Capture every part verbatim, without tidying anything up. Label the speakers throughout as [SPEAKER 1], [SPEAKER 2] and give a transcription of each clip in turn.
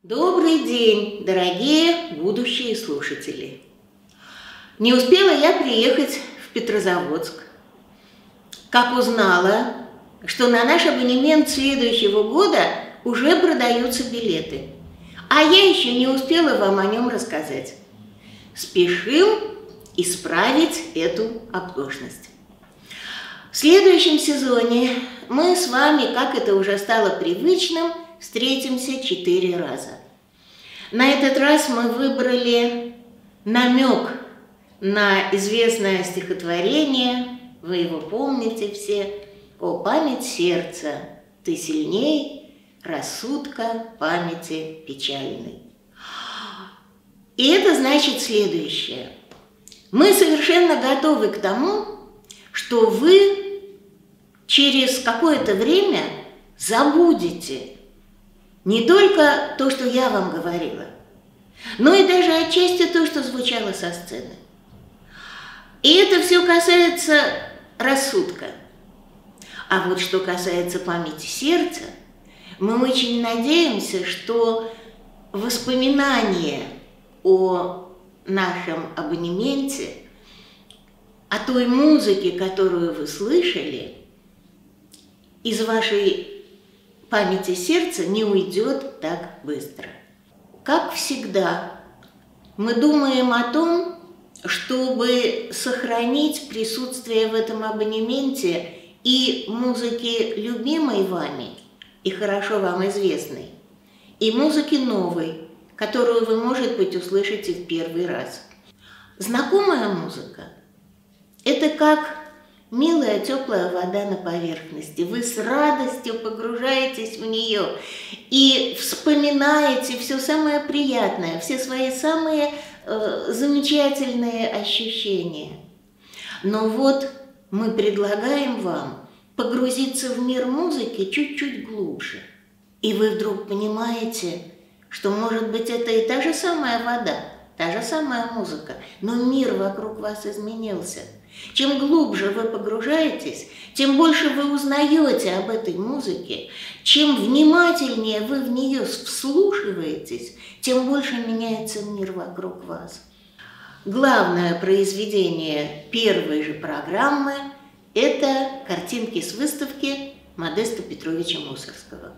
[SPEAKER 1] Добрый день, дорогие будущие слушатели! Не успела я приехать в Петрозаводск, как узнала, что на наш абонемент следующего года уже продаются билеты, а я еще не успела вам о нем рассказать. Спешим исправить эту оплошность. В следующем сезоне мы с вами, как это уже стало привычным, встретимся четыре раза. На этот раз мы выбрали намек на известное стихотворение, вы его помните все: «О, память сердца, ты сильней рассудка памяти печальной». И это значит следующее. Мы совершенно готовы к тому, что вы через какое-то время забудете не только то, что я вам говорила, но и даже отчасти то, что звучало со сцены. И это все касается рассудка. А вот что касается памяти сердца, мы очень надеемся, что воспоминания о нашем абонементе, о той музыке, которую вы слышали, из вашей памяти сердца не уйдет так быстро. Как всегда, мы думаем о том, чтобы сохранить присутствие в этом абонементе и музыки, любимой вами и хорошо вам известной, и музыки новой, которую вы, может быть, услышите в первый раз. Знакомая музыка – это как милая теплая вода на поверхности. Вы с радостью погружаетесь в нее и вспоминаете все самое приятное, все свои самые э, замечательные ощущения. Но вот мы предлагаем вам погрузиться в мир музыки чуть-чуть глубже. И вы вдруг понимаете, что, может быть, это и та же самая вода, та же самая музыка, но мир вокруг вас изменился. Чем глубже вы погружаетесь, тем больше вы узнаете об этой музыке, чем внимательнее вы в нее вслушиваетесь, тем больше меняется мир вокруг вас. Главное произведение первой же программы – это картинки с выставки Модеста Петровича Мусоргского.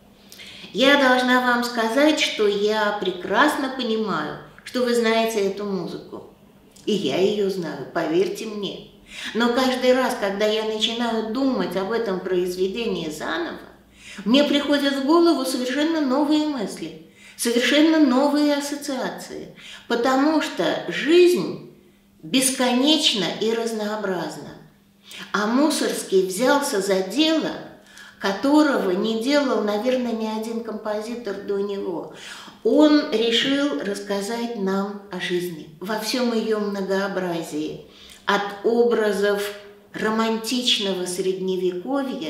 [SPEAKER 1] Я должна вам сказать, что я прекрасно понимаю, что вы знаете эту музыку. И я ее знаю, поверьте мне. Но каждый раз, когда я начинаю думать об этом произведении заново, мне приходят в голову совершенно новые мысли, совершенно новые ассоциации, потому что жизнь бесконечна и разнообразна. А Мусоргский взялся за дело, которого не делал, наверное, ни один композитор до него. Он решил рассказать нам о жизни во всем ее многообразии, от образов романтичного средневековья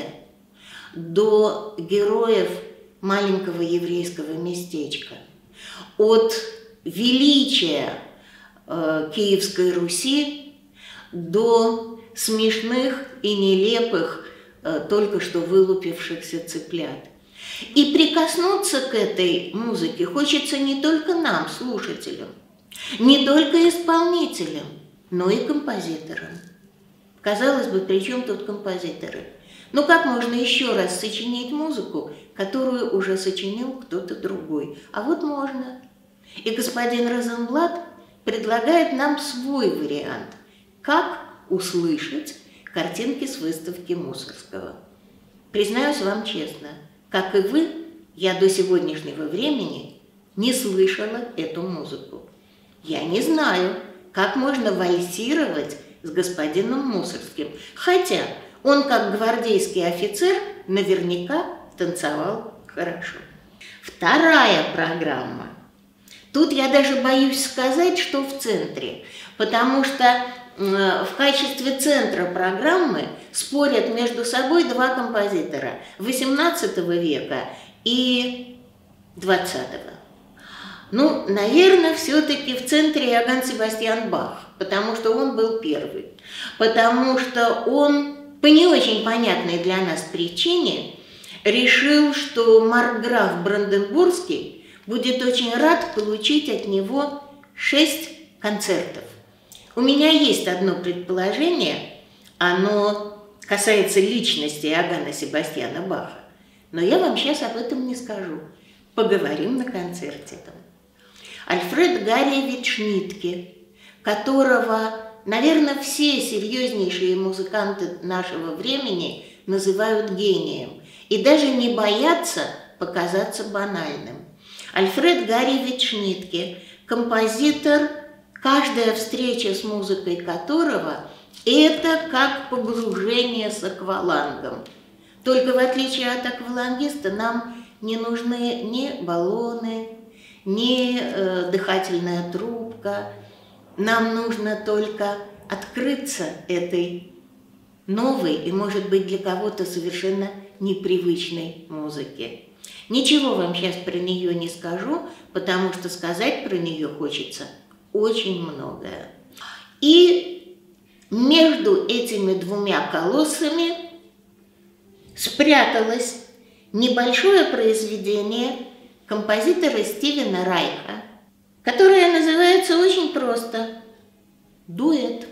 [SPEAKER 1] до героев маленького еврейского местечка, от величия э, Киевской Руси до смешных и нелепых э, только что вылупившихся цыплят. И прикоснуться к этой музыке хочется не только нам, слушателям, не только исполнителям, но и композиторам. Казалось бы, при чем тут композиторы? Ну как можно еще раз сочинить музыку, которую уже сочинил кто-то другой? А вот можно. И господин Розенблат предлагает нам свой вариант, как услышать картинки с выставки Мусоргского. Признаюсь вам честно, как и вы, я до сегодняшнего времени не слышала эту музыку. Я не знаю, как можно вальсировать с господином Мусоргским, хотя он, как гвардейский офицер, наверняка танцевал хорошо. Вторая программа. Тут я даже боюсь сказать, что в центре, потому что в качестве центра программы спорят между собой два композитора восемнадцатого века и двадцатого. Ну, наверное, все-таки в центре Иоганн Себастьян Бах, потому что он был первый, потому что он по не очень понятной для нас причине решил, что маркграф Бранденбургский будет очень рад получить от него шесть концертов. У меня есть одно предположение, оно касается личности Иоганна Себастьяна Баха, но я вам сейчас об этом не скажу. Поговорим на концерте там. Альфред Гарриевич Шнитке, которого, наверное, все серьезнейшие музыканты нашего времени называют гением и даже не боятся показаться банальным. Альфред Гарриевич Шнитке – композитор, каждая встреча с музыкой которого – это как погружение с аквалангом. Только в отличие от аквалангиста нам не нужны ни баллоны, ни э, дыхательная трубка. Нам нужно только открыться этой новой и, может быть, для кого-то совершенно непривычной музыке. Ничего вам сейчас про нее не скажу, потому что сказать про нее хочется очень многое. И между этими двумя колоссами спряталось небольшое произведение композитора Стивена Райха, которое называется очень просто «Дуэт».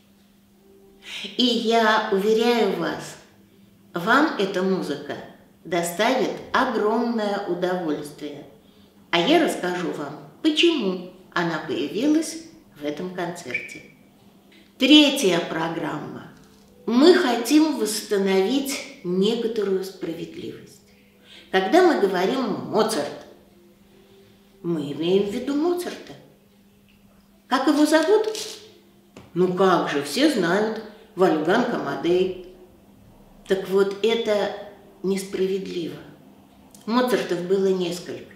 [SPEAKER 1] И я уверяю вас, вам эта музыка доставит огромное удовольствие. А я расскажу вам, почему она появилась в этом концерте. Третья программа. Мы хотим восстановить некоторую справедливость. Когда мы говорим «Моцарт», мы имеем в виду Моцарта. Как его зовут? Ну как же, все знают, Вольфганг Амадей. Так вот, это несправедливо. Моцартов было несколько.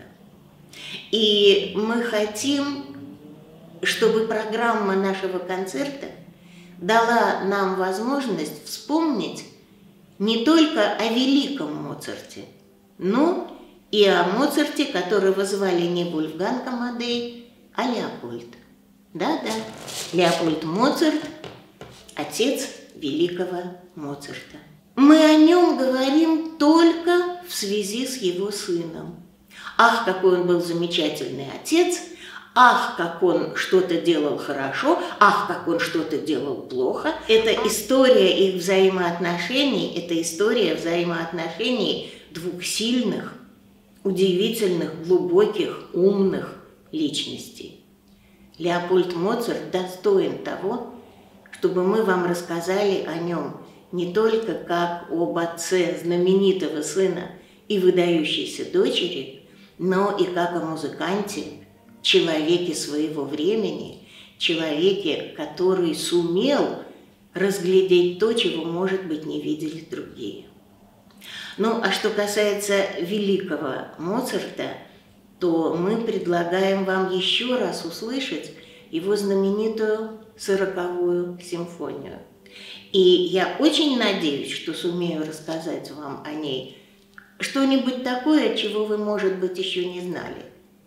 [SPEAKER 1] И мы хотим, чтобы программа нашего концерта дала нам возможность вспомнить не только о великом Моцарте, но и о Моцарте, которого звали не Вольфганг Амадей, а Леопольд. Да-да, Леопольд Моцарт, отец великого Моцарта. Мы о нем говорим только в связи с его сыном. Ах, какой он был замечательный отец, ах, как он что-то делал хорошо, ах, как он что-то делал плохо. Это история их взаимоотношений, это история взаимоотношений двух сильных, удивительных, глубоких, умных личностей. Леопольд Моцарт достоин того, чтобы мы вам рассказали о нем не только как об отце знаменитого сына и выдающейся дочери, но и как о музыканте, человеке своего времени, человеке, который сумел разглядеть то, чего, может быть, не видели другие. Ну, а что касается великого Моцарта, то мы предлагаем вам еще раз услышать его знаменитую сороковую симфонию. И я очень надеюсь, что сумею рассказать вам о ней что-нибудь такое, чего вы, может быть, еще не знали,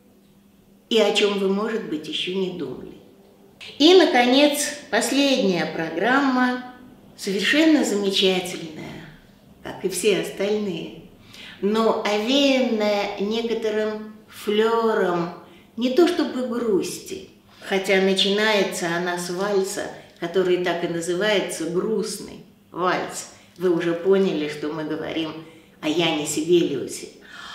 [SPEAKER 1] и о чем вы, может быть, еще не думали. И, наконец, последняя программа, совершенно замечательная, как и все остальные, но овеянная некоторым флером не то чтобы грусти, хотя начинается она с вальса, который так и называется «Грустный вальс». Вы уже поняли, что мы говорим о Яне Сибелиусе.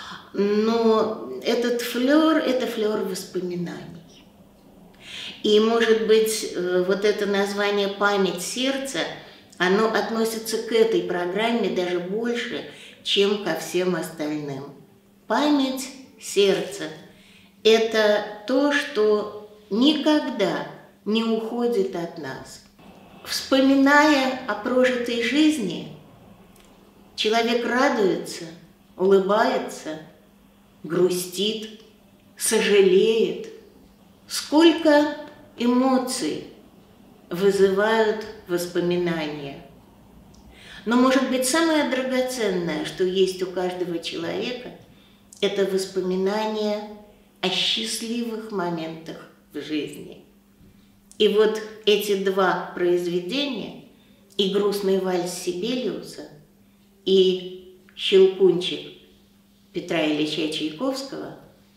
[SPEAKER 1] Но этот флер – это флер воспоминаний. И, может быть, вот это название «Память сердца», оно относится к этой программе даже больше, чем ко всем остальным. Память сердца – это то, что никогда не уходит от нас. Вспоминая о прожитой жизни, человек радуется, улыбается, грустит, сожалеет. Сколько эмоций вызывают воспоминания. Но, может быть, самое драгоценное, что есть у каждого человека, это воспоминания о счастливых моментах в жизни. И вот эти два произведения, и «Грустный вальс» Сибелиуса, и «Щелкунчик» Петра Ильича Чайковского,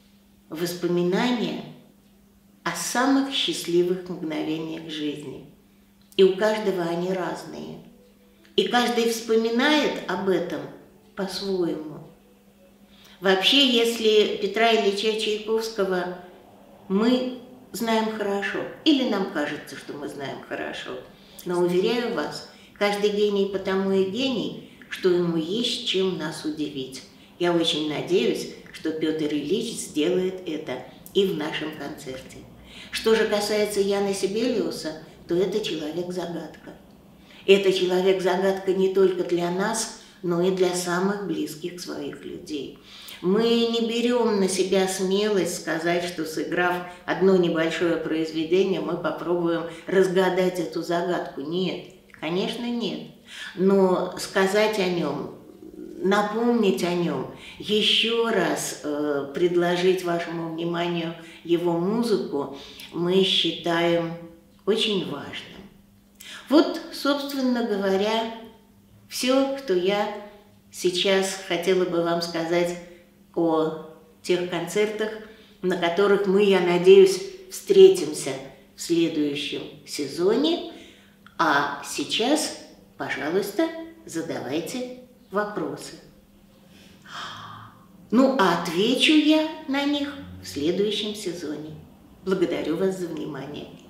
[SPEAKER 1] воспоминания о самых счастливых мгновениях жизни. И у каждого они разные. И каждый вспоминает об этом по-своему. Вообще, если Петра Ильича Чайковского мы знаем хорошо, или нам кажется, что мы знаем хорошо, но, уверяю вас, каждый гений потому и гений, что ему есть чем нас удивить. Я очень надеюсь, что Петр Ильич сделает это и в нашем концерте. Что же касается Яна Сибелиуса, то это человек-загадка. Это человек-загадка не только для нас, но и для самых близких своих людей. Мы не берем на себя смелость сказать, что, сыграв одно небольшое произведение, мы попробуем разгадать эту загадку. Нет, конечно, нет. Но сказать о нем, напомнить о нем, еще раз э, предложить вашему вниманию его музыку, мы считаем очень важным. Вот, собственно говоря, все, что я сейчас хотела бы вам сказать о тех концертах, на которых мы, я надеюсь, встретимся в следующем сезоне. А сейчас, пожалуйста, задавайте вопросы. Ну, а отвечу я на них в следующем сезоне. Благодарю вас за внимание.